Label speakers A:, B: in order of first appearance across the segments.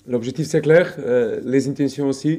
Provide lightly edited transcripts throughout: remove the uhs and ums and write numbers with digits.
A: L'objectif, c'est clair, les intentions aussi,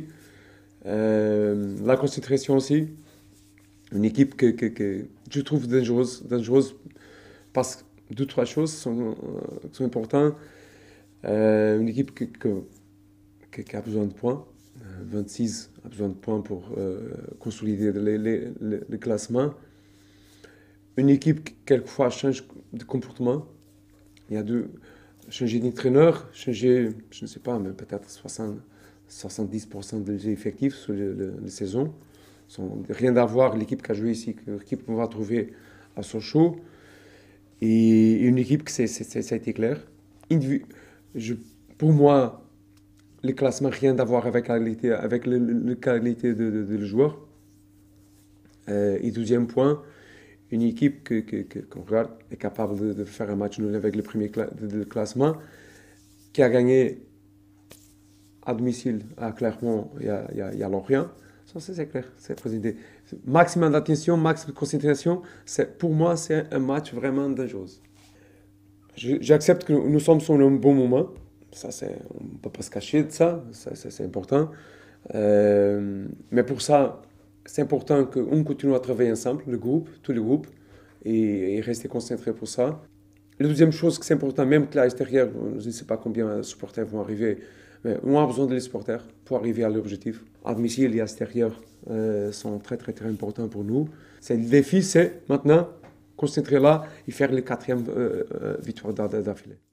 A: la concentration aussi. Une équipe que je trouve dangereuse parce que deux, trois choses sont importantes. Une équipe qui a besoin de points. 26 a besoin de points pour consolider le classement. Une équipe qui, quelquefois, change de comportement. Il y a deux, changer d'entraîneur, changer, je ne sais pas, mais peut-être 70% des effectifs sur la saison. Rien à voir l'équipe qui a joué ici, l'équipe qu'on va trouver à Sochaux. Et une équipe que ça a été clair. Je, pour moi, le classement, rien à voir avec la qualité de joueur. Et deuxième point, une équipe qu'on regarde est capable de faire un match nul avec le premier classement, qui a gagné à domicile à Clermont et à Lorient. Ça, c'est clair, c'est présenté. Maximum d'attention, maximum de concentration. Pour moi, c'est un match vraiment dangereux. J'accepte que nous sommes sur un bon moment. Ça, on ne peut pas se cacher de ça. C'est important. Mais pour ça, c'est important qu'on continue à travailler ensemble, le groupe, tous les groupes, et rester concentré pour ça. La deuxième chose que c'est important, même que là, à l'extérieur, je ne sais pas combien de supporters vont arriver, mais on a besoin de supporters pour arriver à l'objectif. À domicile et à l'extérieur sont très, très, très importants pour nous. Le défi, c'est maintenant concentrer là et faire les quatrièmes victoires d'affilée.